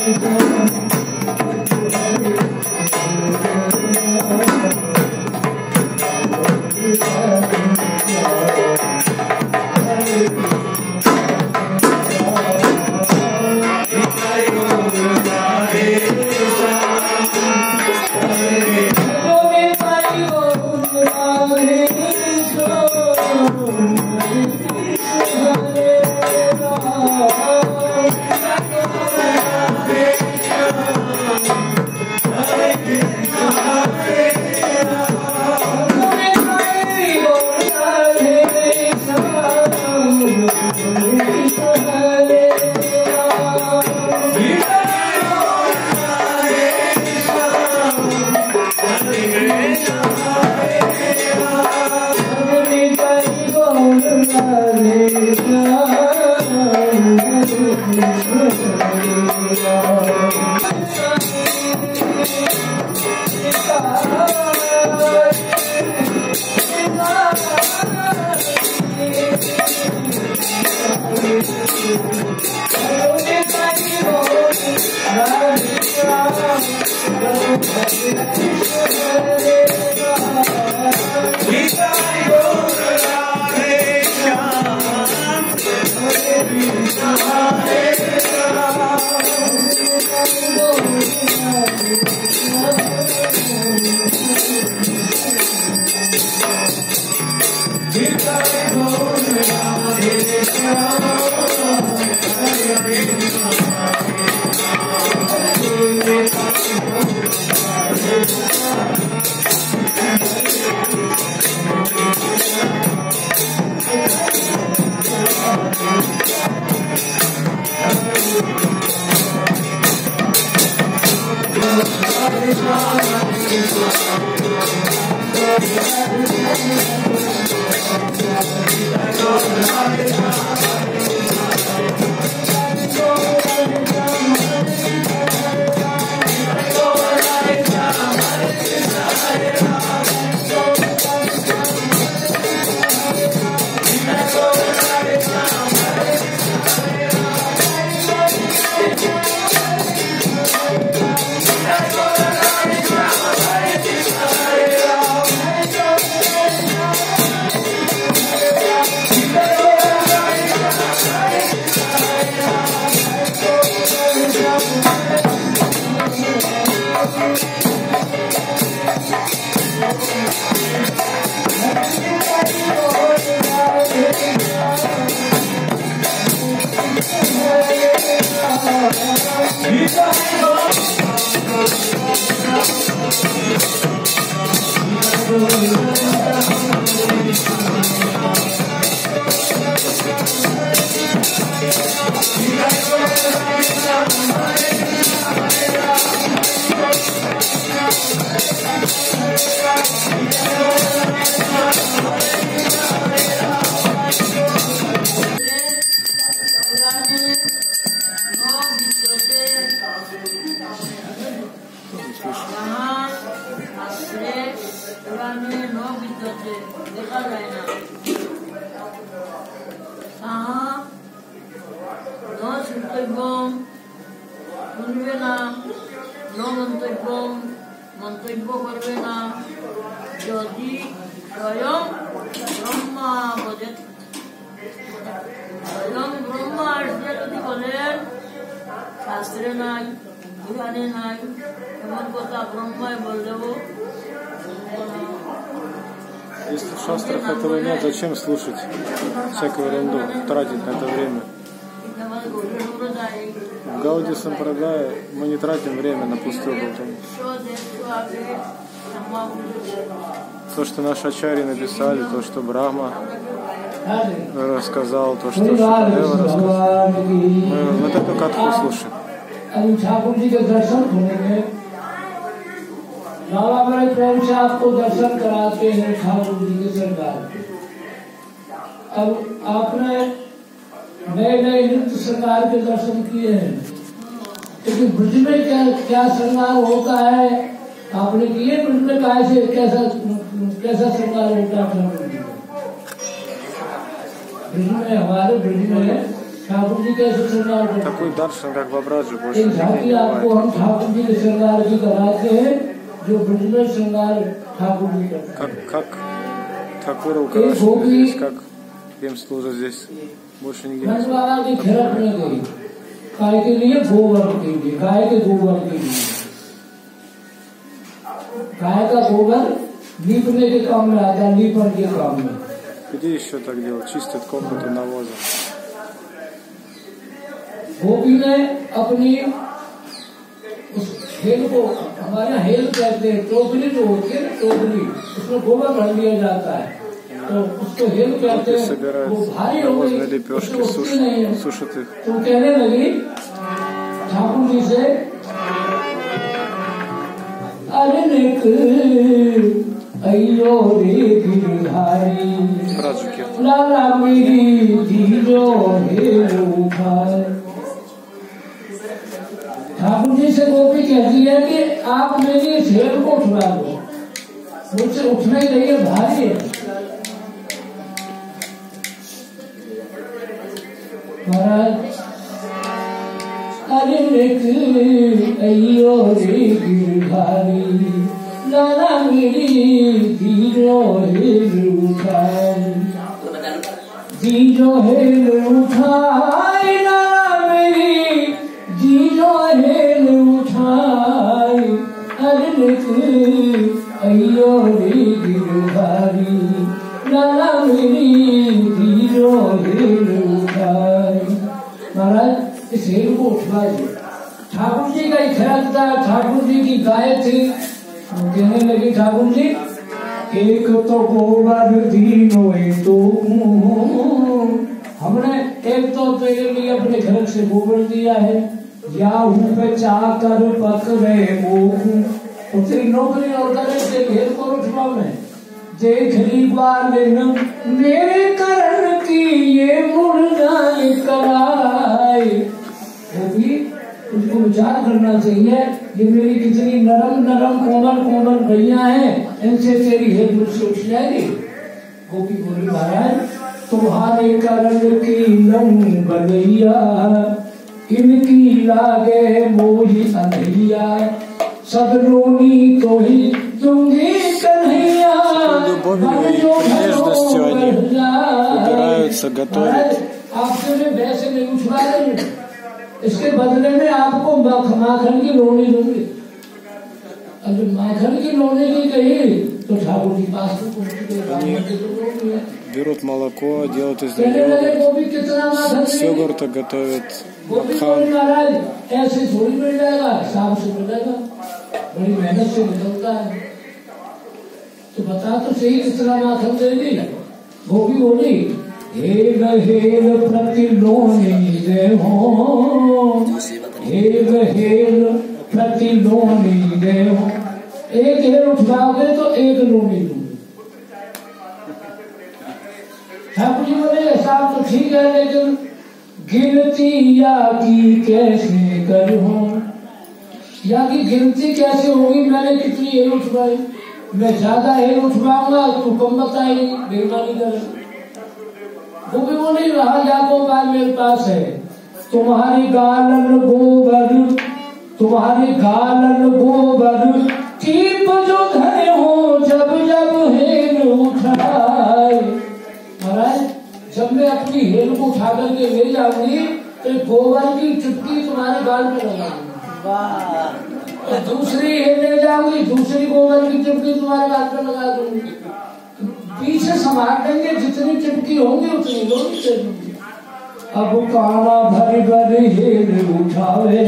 Если в шастрах этого нет, зачем слушать всякую ерунду, тратить на это время? В Гауди Сампрадае мы не тратим время на пустую болтовню. То, что наши ачарьи написали, то, что Брахма рассказал, то, что Шукадева рассказал, мы вот эту катху слушаем. बाबा बड़े प्रेम से आपको दर्शन कराते हैं ठाकुर जी के सरकार के। अब आपने नए नए नृत्य सरकार के दर्शन किए हैं, लेकिन ब्रज में क्या श्रृंगार होता है आपने किए? ब्रज में कैसा श्रृंगार होता है? ब्रज में हमारे ब्रज में ठाकुर जी कैसे श्रृंगार करते हैं? Такой даршан, как в Абраджи, больше एक нигде झांकी не आपको हम бывает. ठाकुर जी के श्रृंगार की कराते हैं, जो ब्रज में श्रृंगार ठाकुर जी करते हैं। Как ठाкура украшены здесь, как им служат здесь. Больше нигде не служат. बाबा की खिरक में गई, गाय के लिए गोबर के लिए, गाय के गोबर के लिए, गाय का गोबर लीपने के काम में आता है, लीपन के काम में। Где еще так делают? Чистят комнату навозом. गोपी ने अपनी उस हेल को, हमारे यहाँ हेल कहते हैं, टोकरी जो होती है ना, टोकरी, उसमें गोबर भर लिया जाता है, तो उसको हेल कहते हैं। वो भारी हो गई, навозные лепешки, उठती नहीं है, сушат их. तो कहने लगी ठाकुर जी से, अरे निक अयो रे गिरधारी Абраджи Киртан. लाला मेरी धीरो हेल उठाए। ठाकुर जी से गोपी कहती है कि आप मेरी इस हेल को उठवा दो, मुझसे उठना ही नहीं है, भारी है। महाराज अरे निक अयो रे गिरधारी लाला मेरी धीरो हेल उठाए, धीरो हेल उठाए, लाला मेरी धीरो हेल उठाए। अरे निक अयो रे गिरधारी लाला मेरी धीरो हेल उठाए। महाराज इस हेल को उठवा दिया। ठाकुर जी का ही खयाल था, ठाकुर जी की गाय थी, कहने लगी ठाकुर जी एक तो गोबर दीनो तो हमने एक तो तेरे लिए अपने घर से गोबर दिया है, या पे चाकर पकड़े मोहू, तेरी नौकरी और करे से घेर को उठवा में देख ली बालन मेरे करण की ये मुर्दाई कराए। वो भी उसको विचार करना चाहिए, ये मेरी कितनी नरम नरम कोमल कोमल भैया हैं, इनसे तेरी हेल मुझसे उठ जाएगी। गोपी बोली महाराज तुम्हारे करण की लंग बलैया, इनकी लागे मोही अनैया, सब रोनी तो ही दूंगी कन्हैया। Любовью и нежностью они убираются, готовят. आपसे मैं वैसे नहीं उठवा रही हूँ, इसके बदले में आपको माखन की लोनी दूंगी। अब जब माखन की लोनी की कही तो ठाकुर जी पास Берут молоко, делают из него йогурт, с йогурта готовят макхан. ऐसे थोड़ी मिल जाएगा, शाम से मिलेगा, बड़ी मेहनत से निकलता है। तो बता तो सही कितना माखन देगी। गोपी बोली हेल हेल प्रति लोनी दे हो, हेल हेल प्रति लोनी दे हो, एक हेल उठवाओगे तो एक लोनी दूंगी। ठाकुर जी बोले ऐसा तो ठीक है, लेकिन गिनती या की कैसे करूं, या की गिनती कैसे होगी, मैंने कितनी हेल उठवाई, मैं ज्यादा हेल उठवाऊंगा तो कम बताएगी, बेईमानी कर। वो भी वो नहीं रहा, जाको बाल मेरे पास है, तुम्हारी गालन गोबर, तुम्हारी गालन गोबर कीप जो धरे हो, जब जब हेल उठाए। महाराज जब मैं अपनी हेल को उठा करके ले जाऊंगी तो गोबर की चुटकी तुम्हारे गाल में लगाऊंगी, और दूसरी हेल ले जाऊंगी, दूसरी गोबर की चुटकी तुम्हारे गाल में लगा दूंगी। पीछे संभाल देंगे, जितनी चिपकी होंगी उतनी लोग दे दूंगी। अब काढ़ा भरी भरी हेल उठावे,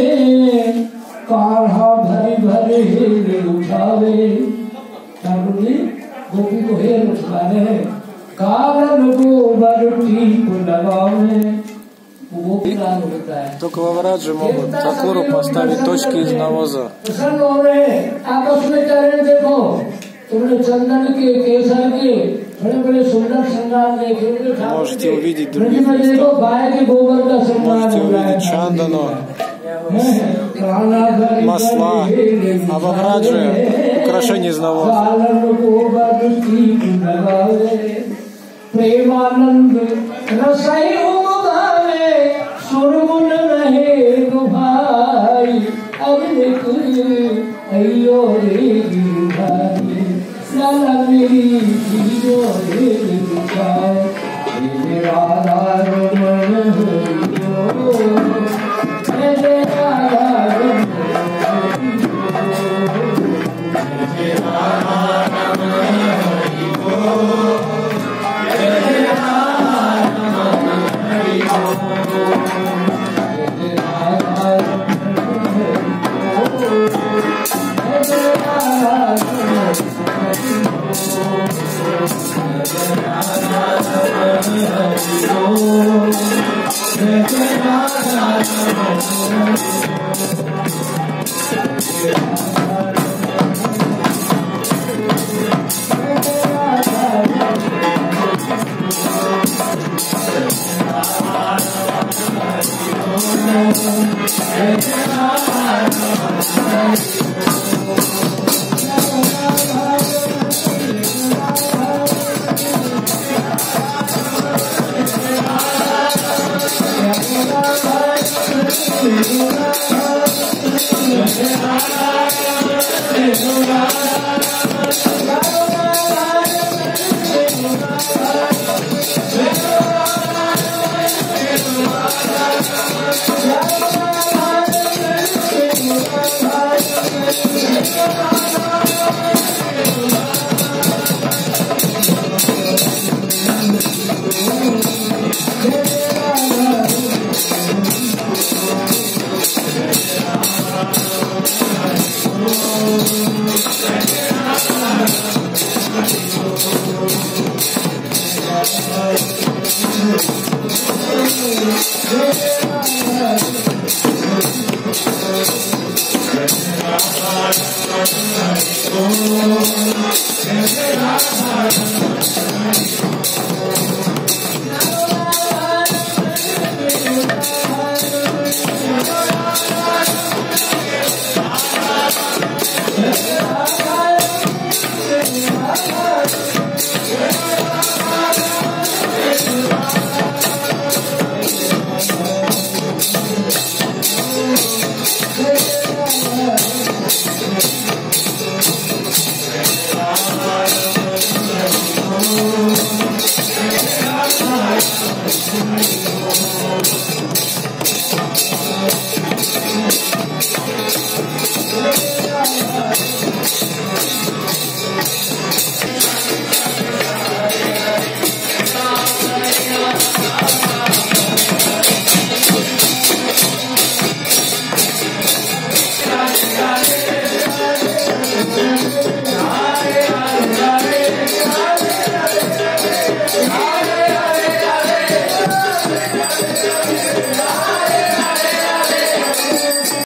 काढ़ा भरी भरी हेल उठावे। ठाकुर जी गोपी को हेल उठा रहे, कालन गोबर टीप लगावे। वो भी गान होता है। Только в Абраджи могут ठाкуру поставить точки из навоза. प्रसन्न हो रहे आपस में कह रहे देखो तुमने चंदन के केसर के बड़े बड़े सुंदर श्रृंगार देखे, Можете увидеть других देखो местах. गाय के गोबर का श्रृंगार Можете हो रहा है, увидеть Чандано, масла, а в Абраджи украшения из навоза. प्रेमानंद रसाई उगावे सुरगुन रहे भाई अगले अयो रे भाई लाला मेरी जीरो रे भाई मेरा रमन हो मेरा